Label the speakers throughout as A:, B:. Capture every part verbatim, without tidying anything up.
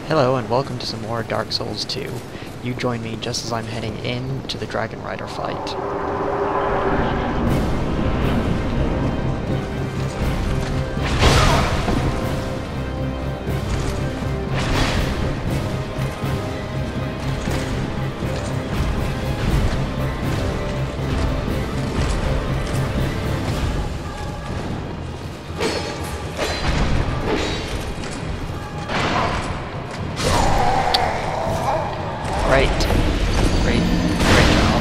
A: Hello and welcome to some more Dark Souls two. You join me just as I'm heading in to the Dragon Rider fight. Great. Great. Great job.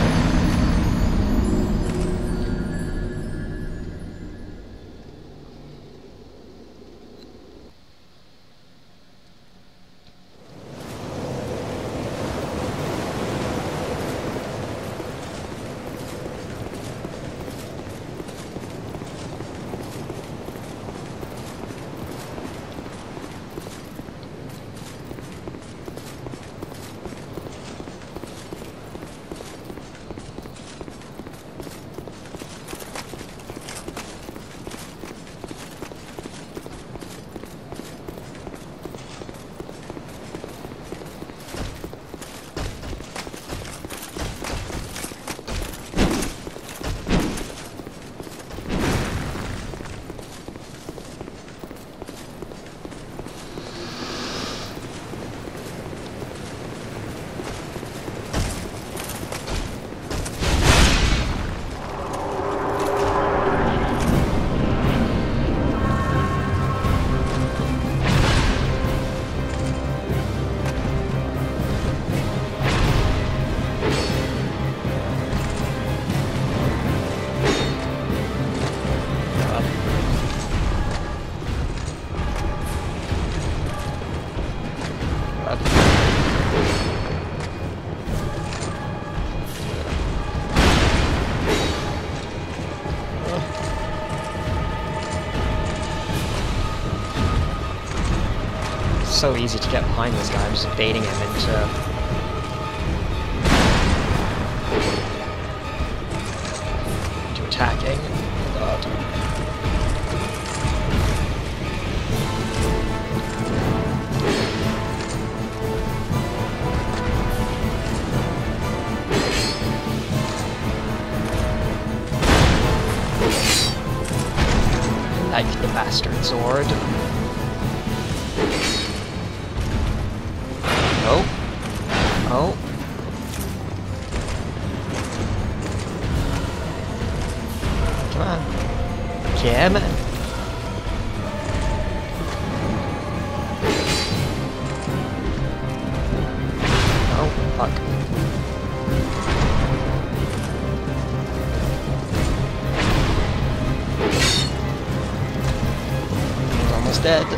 A: So easy to get behind this guy. I'm just baiting him into into attacking. Oh God. Like the bastard sword. Oh. Oh. Come on. Come on. Oh, fuck. He's almost dead.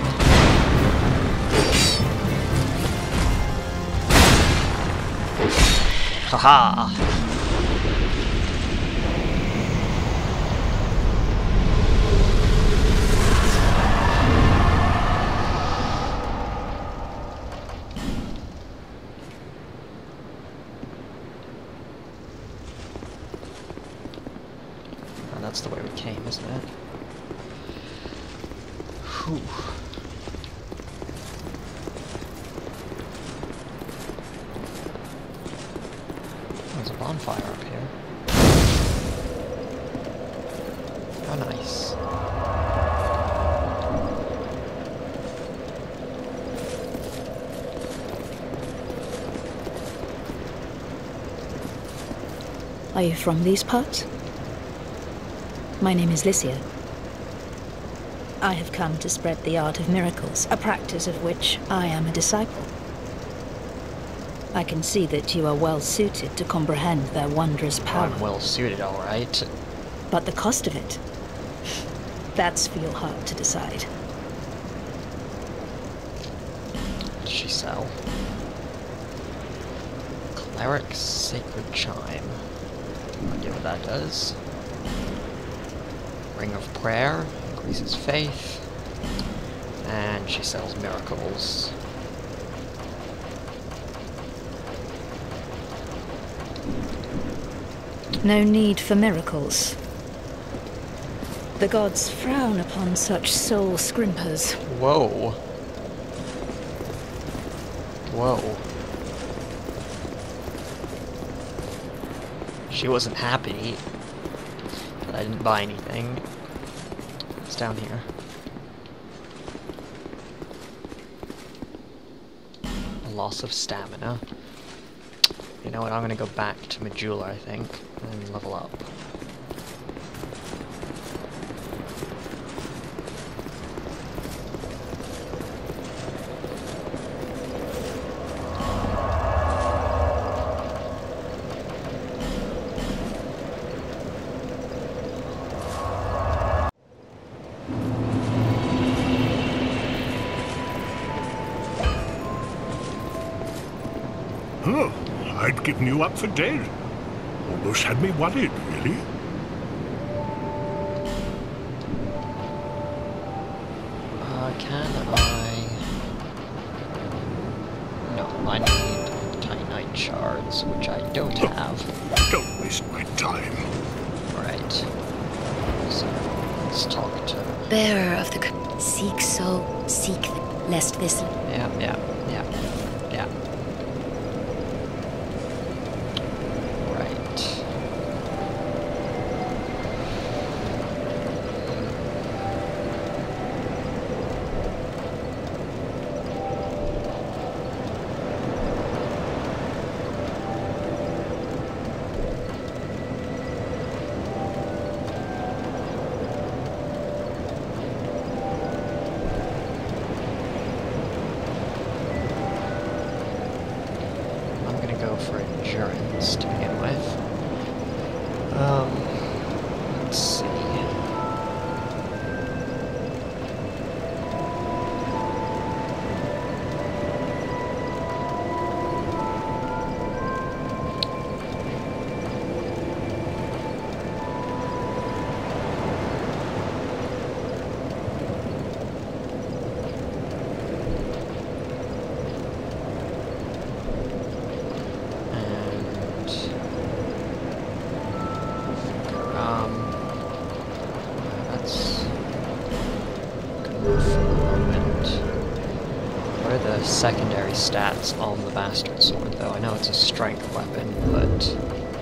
A: Haha! And that's the way we came, isn't it? Whew. There's a bonfire up here. How nice.
B: Are you from these parts? My name is Lycia. I have come to spread the art of miracles, a practice of which I am a disciple. I can see that you are well suited to comprehend their wondrous power.
A: I'm well suited, alright.
B: But the cost of it, that's for your heart to decide.
A: What does she sell? Cleric's Sacred Chime. No idea what that does. Ring of Prayer. Increases faith. And she sells miracles.
B: No need for miracles. The gods frown upon such soul scrimpers.
A: Whoa. Whoa. She wasn't happy that I didn't buy anything. It's down here. A loss of stamina. You know what, I'm gonna go back to Majula, I think, and level up.
C: Oh, I'd given you up for dead. Almost had me worried, really.
A: Uh, can I... No, I need Titanite shards, which I don't have.
C: Don't waste my time.
A: Right. So, let's talk to...
B: Bearer of the... Seek so, seek lest this...
A: Yeah, yeah, yeah, yeah. Right. For endurance to begin with. Um, let's see. Secondary stats on the Bastard Sword, though. I know it's a strength weapon, but...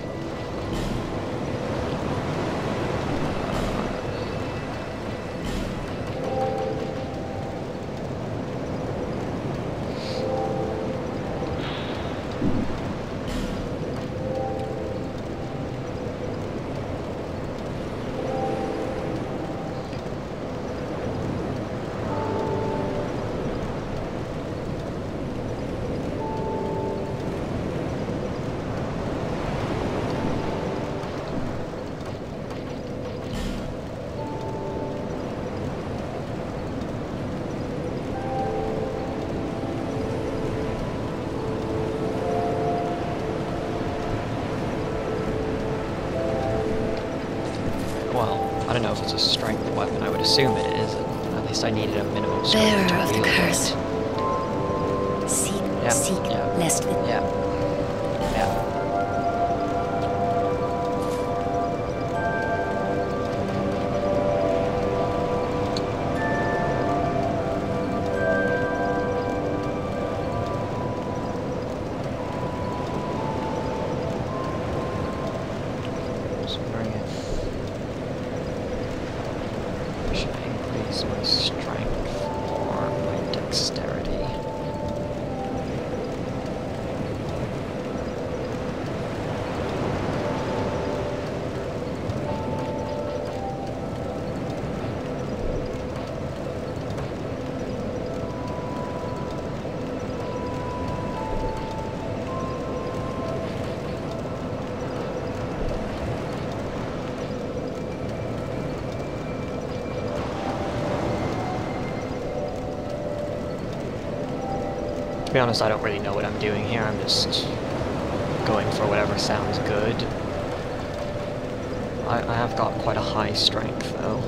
A: Well, I don't know if it's a strength weapon. I would assume it is. At least I needed a minimum strength.
B: Bearer of the curse. Seek,
A: yeah,
B: seek,
A: yeah,
B: lest the...
A: Yeah. Yeah. Just wondering if... should I increase my strength or my dexterity? To be honest, I don't really know what I'm doing here. I'm just going for whatever sounds good. I, I have got quite a high strength, though.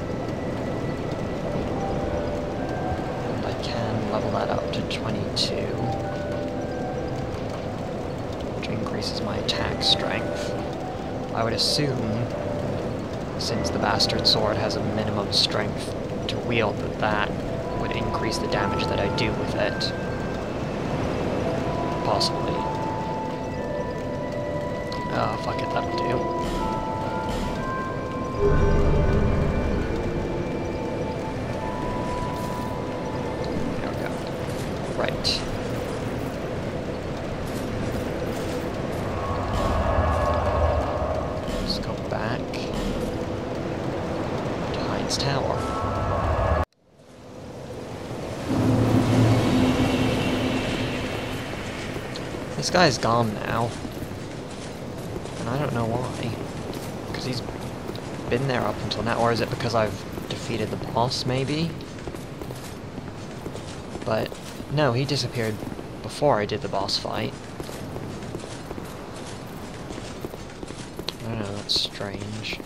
A: And I can level that up to twenty-two. Which increases my attack strength. I would assume, since the Bastard Sword has a minimum strength to wield, that that would increase the damage that I do with it. possibly. Oh, fuck it, that'll do. There we go. Right. Let's go back to Heide's tower. This guy's gone now. And I don't know why. Because he's been there up until now. Or is it because I've defeated the boss, maybe? But, no, he disappeared before I did the boss fight. I don't know, that's strange.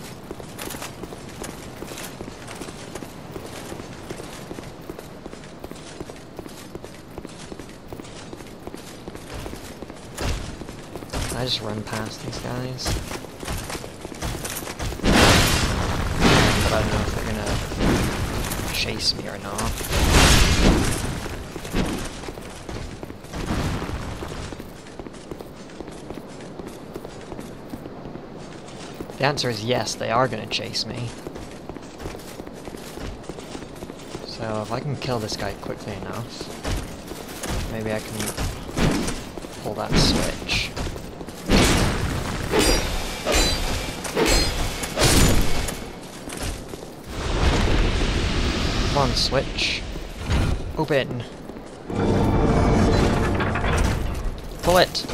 A: I just run past these guys. But I don't know if they're gonna chase me or not. The answer is yes, they are gonna chase me. So if I can kill this guy quickly enough, maybe I can pull that switch. Come on, switch. Open. Pull it.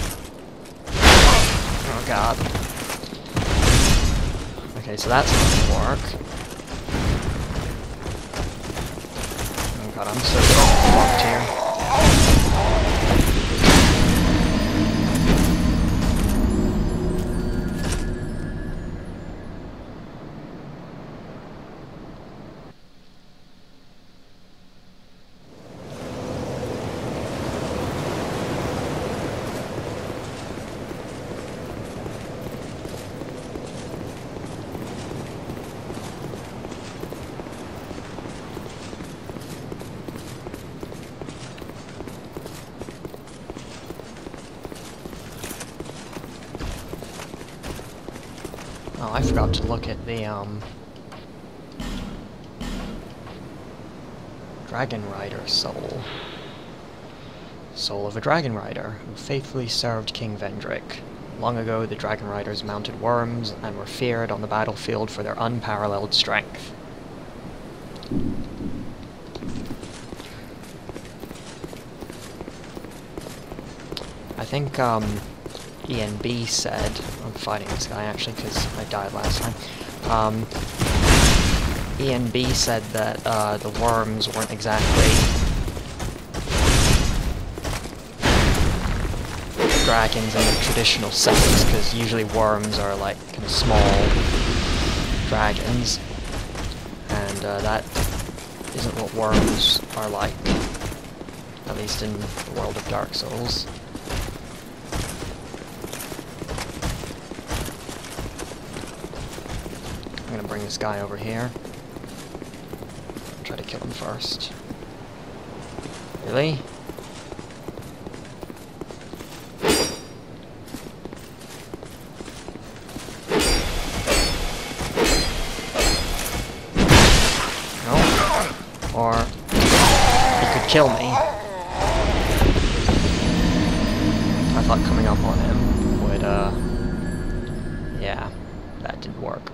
A: Oh god. Okay, so that's not gonna work. Oh god, I'm so fucked here. Oh, I forgot to look at the, um... Dragon Rider soul. Soul of a Dragon Rider, who faithfully served King Vendrick. Long ago, the Dragon Riders mounted worms and were feared on the battlefield for their unparalleled strength. I think, um... E N B said, I'm fighting this guy actually because I died last time, um, E N B said that uh, the worms weren't exactly dragons in the traditional sense, because usually worms are like kind of small dragons, and uh, that isn't what worms are like, at least in the world of Dark Souls. I'm gonna bring this guy over here. Try to kill him first. Really? No. Or he could kill me. I thought coming up on him would, uh... yeah, that didn't work.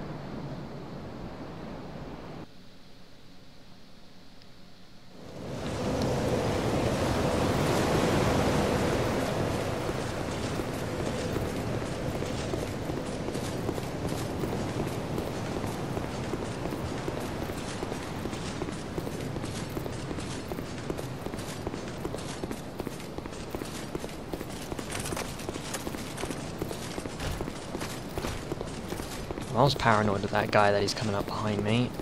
A: I was paranoid of that guy that he's coming up behind me.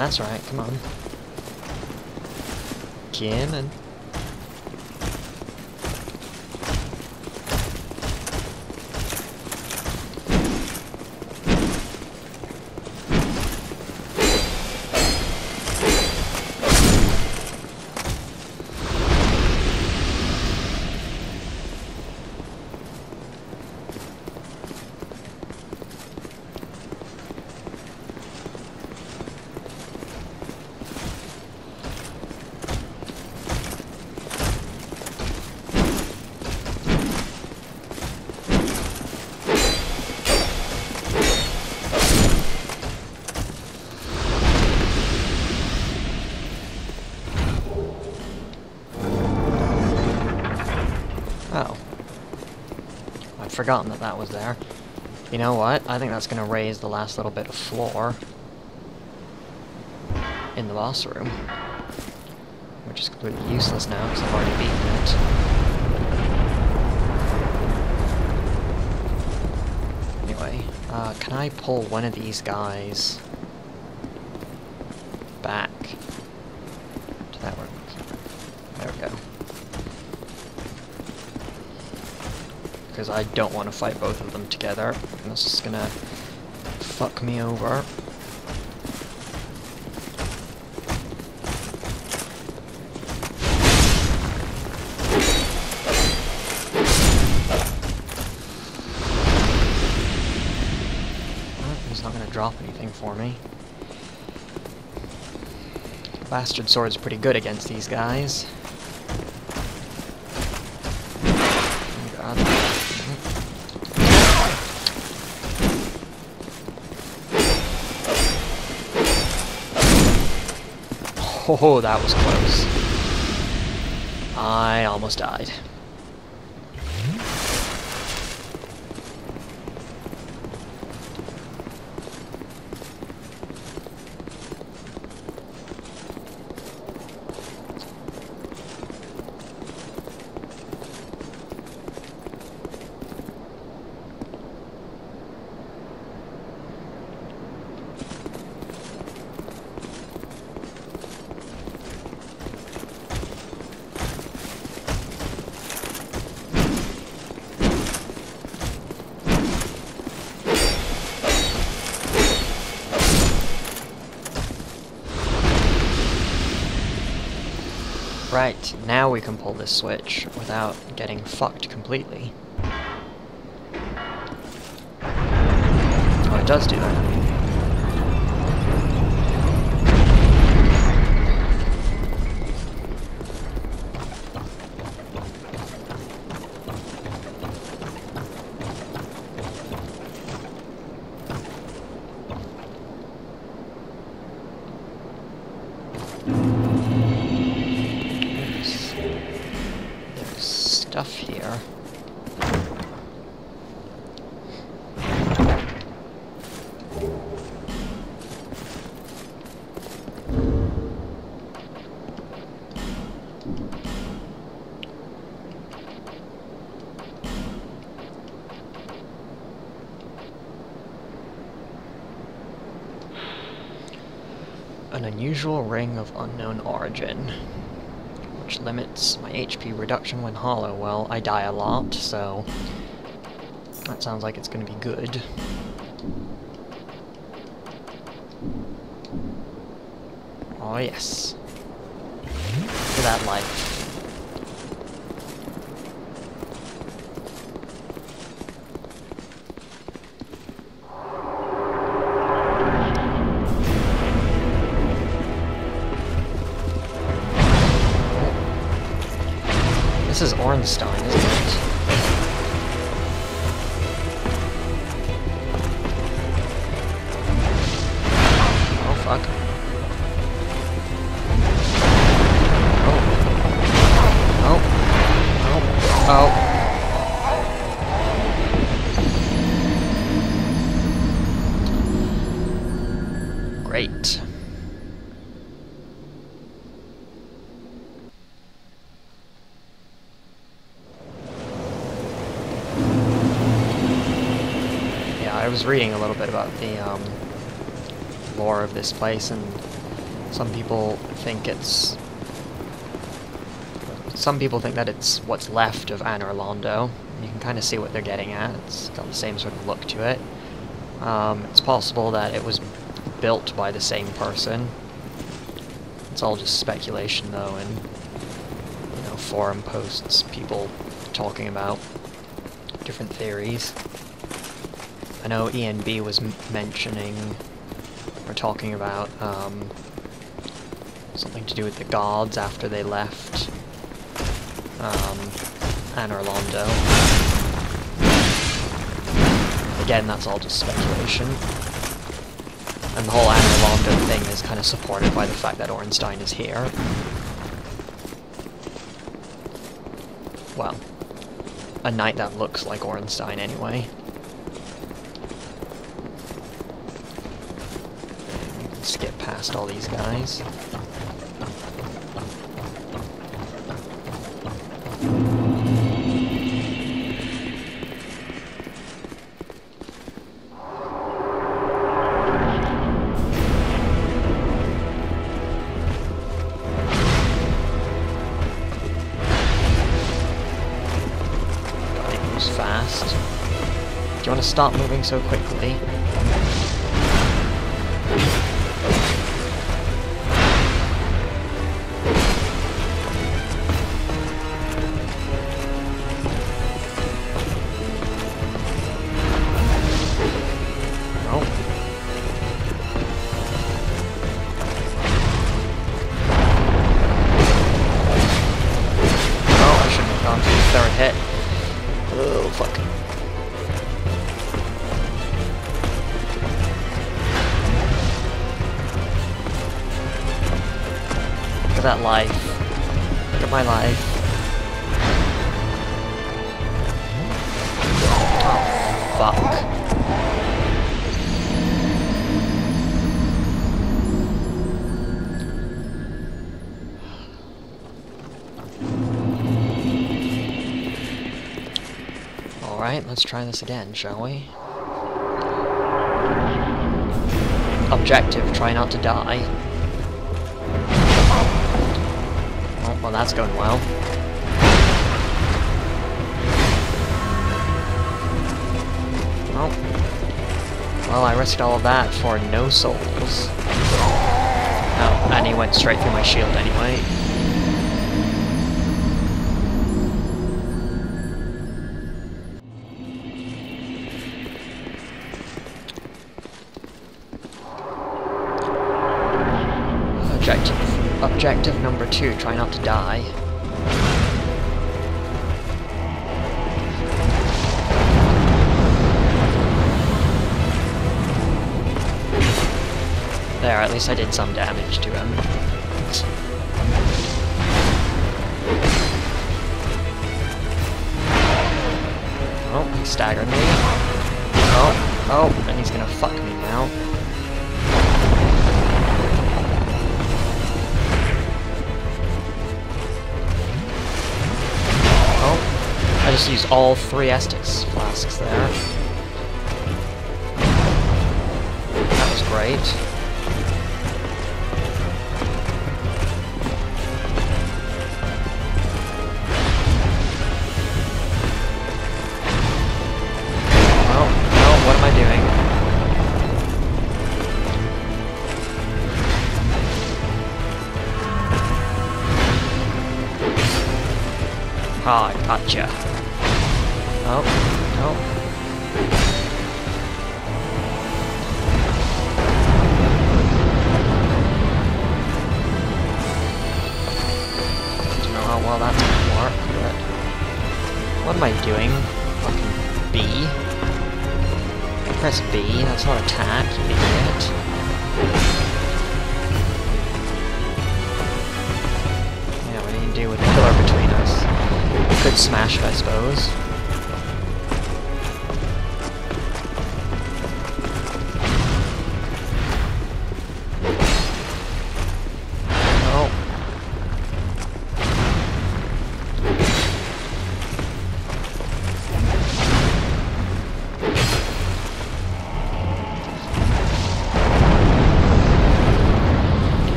A: That's right, come on. Come on. Oh. I'd forgotten that that was there. You know what? I think that's going to raise the last little bit of floor in the boss room. Which is completely useless now, because I've already beaten it. Anyway, uh, can I pull one of these guys back to that work? There we go. Because I don't want to fight both of them together. This is gonna fuck me over. Well, he's not gonna drop anything for me. Bastard sword's pretty good against these guys. Oh god. Oh, that was close. I almost died. Right, now we can pull this switch without getting fucked completely. Oh, it does do that. Stuff here. An unusual ring of unknown origin, which limits my H P reduction when hollow. Well, I die a lot, so that sounds like it's going to be good. Oh yes. Look at that life. This is Ornstein, isn't it? Oh, fuck. Oh. Oh. Oh. Oh. Great. I was reading a little bit about the um, lore of this place, and Some people think it's... Some people think that it's what's left of Anor Londo. You can kind of see what they're getting at. It's got the same sort of look to it. Um, it's possible that it was built by the same person. It's all just speculation, though, and, you know, forum posts, people talking about different theories. I know E N B was m mentioning, or talking about, um, something to do with the gods after they left um, Anor Londo. Again, that's all just speculation. And the whole Anor Londo thing is kind of supported by the fact that Ornstein is here. Well, a knight that looks like Ornstein anyway. You can skip past all these guys. Fast. Do you want to stop moving so quickly? No. Oh, I shouldn't have gone for the third hit. Oh, fuck. Look at that life. Look at my life. Oh, fuck. Alright, let's try this again, shall we? Objective, try not to die. Oh, well, that's going well. Oh. Well, I risked all of that for no souls. Oh, and he went straight through my shield anyway. Objective. Objective number two, try not to die. There, at least I did some damage to him. Oh, he staggered me. Oh, oh, and he's gonna fuck me now. I just used all three Estus flasks there. That was great. Oh, no, what am I doing? Ah, I gotcha. Oh, oh. Don't know how well that's gonna work, but... What am I doing? Fucking B? Press B, that's not attack, you idiot. Yeah, what do you do with a pillar between us? You could smash it, I suppose.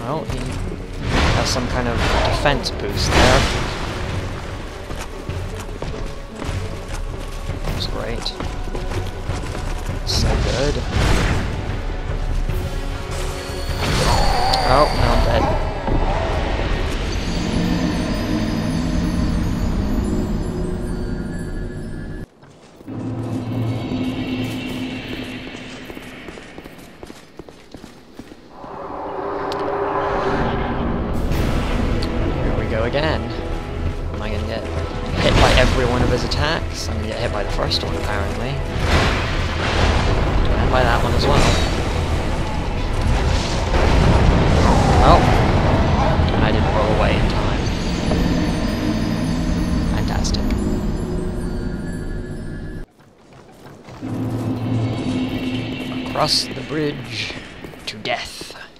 A: Well, he has some kind of defense boost there. That's great. So good. Oh, now I'm dead. Again. Am I gonna get hit by every one of his attacks? I'm gonna get hit by the first one, apparently. And by that one as well. Oh! And I didn't roll away in time. Fantastic. Across the bridge to death.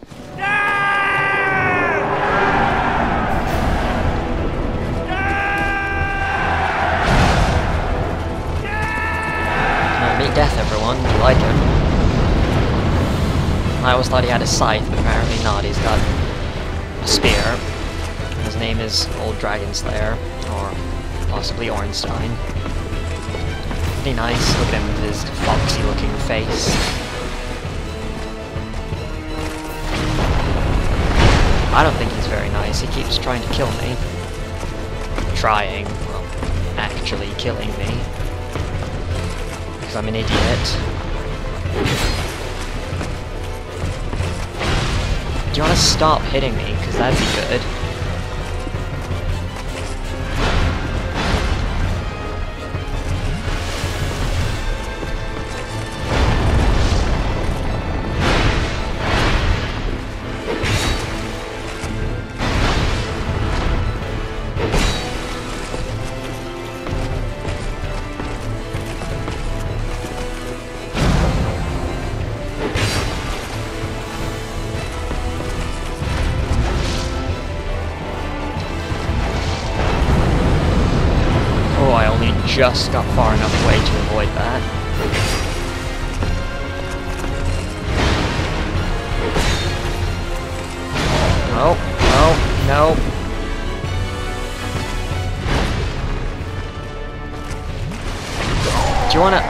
A: Death, everyone. Do you like him? I always thought he had a scythe, but apparently not. He's got a spear. His name is Old Dragon Slayer, or possibly Ornstein. Pretty nice. Look at him with his foxy-looking face. I don't think he's very nice. He keeps trying to kill me. Trying. Well, actually killing me. Because I'm an idiot. Do you want to stop hitting me? Because that'd be good. Just got far enough away to avoid that. No, no, no. Do you wanna...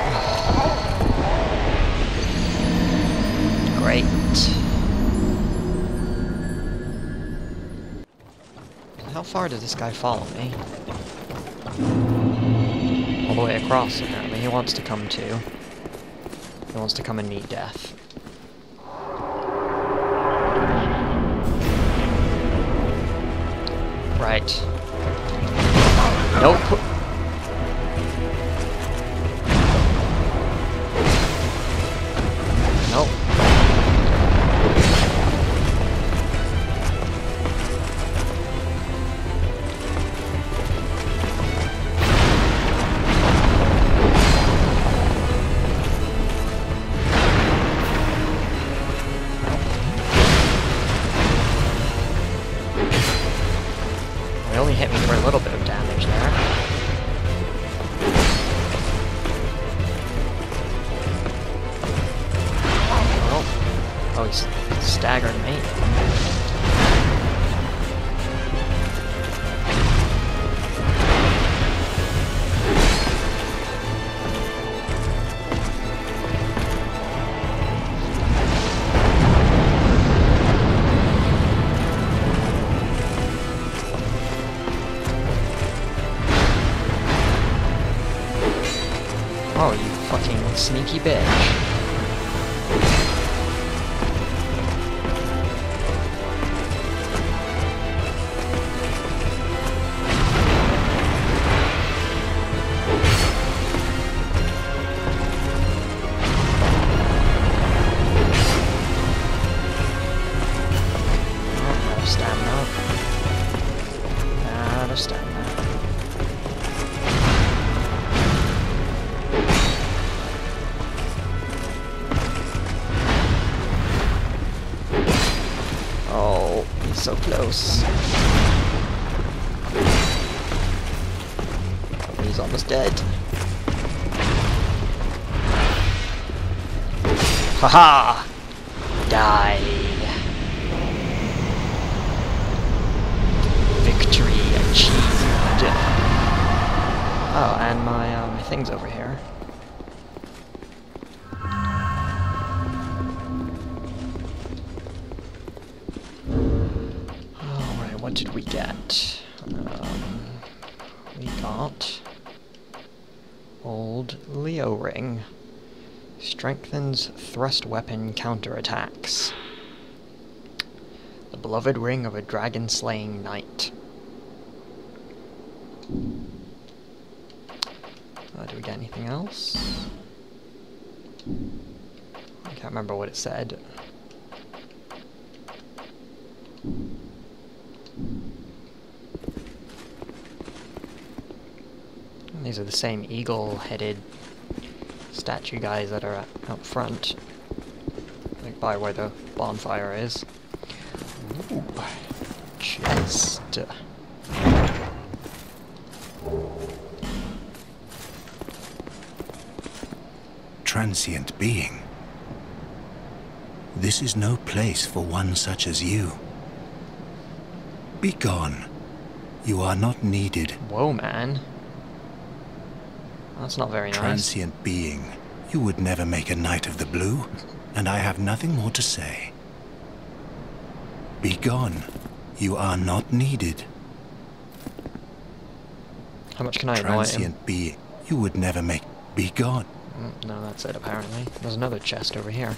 A: Great. How far did this guy follow me? All the way across, apparently. He wants to come too. He wants to come and meet death. Right. Nope. Nope. It only hit me for a little bit of damage there. Oh, oh he's staggered me. Oh, you fucking sneaky bitch. Oh, out of stamina. Out of stamina. So close. He's almost dead. Haha! Die. land my, uh, my things over here. Alright, what did we get? Um, we got... Old Leo Ring. Strengthens thrust weapon counterattacks. The beloved ring of a dragon-slaying knight. Uh, do we get anything else? I can't remember what it said. These are the same eagle-headed statue guys that are at, out front. Like by where the bonfire is. Ooh, chest.
D: Transient being. This is no place for one such as you. Be gone. You are not needed.
A: Whoa, man. That's not very nice.
D: Transient being. You would never make a knight of the blue, and I have nothing more to say. Be gone. You are not needed.
A: How much can I annoy him?
D: Transient being. You would never make... Be gone.
A: Mm, no, that's it, apparently. There's another chest over here.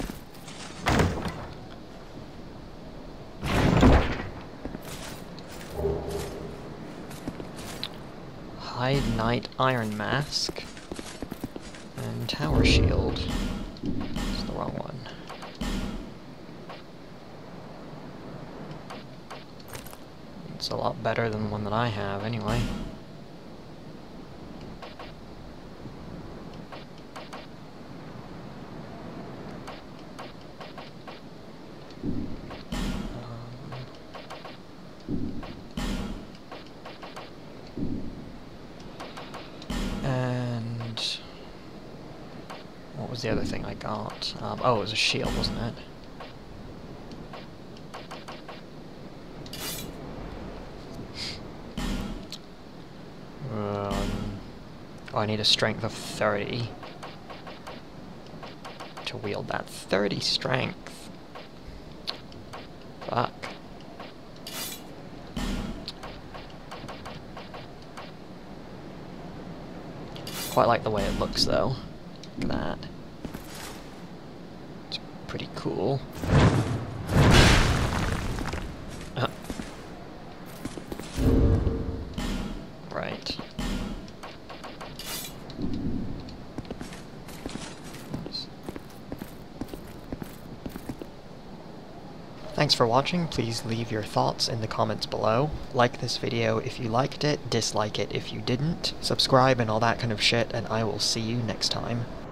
A: Heide Knight Iron Mask. And Tower Shield. It's the wrong one. It's a lot better than the one that I have, anyway. What was the other thing I got? Um, oh, it was a shield, wasn't it? Um, oh, I need a strength of thirty to wield that. thirty strength. Fuck. Quite like the way it looks, though. Look at that. It's pretty cool. Uh. Right. Oops. Thanks for watching. Please leave your thoughts in the comments below. Like this video if you liked it, dislike it if you didn't, subscribe and all that kind of shit, and I will see you next time.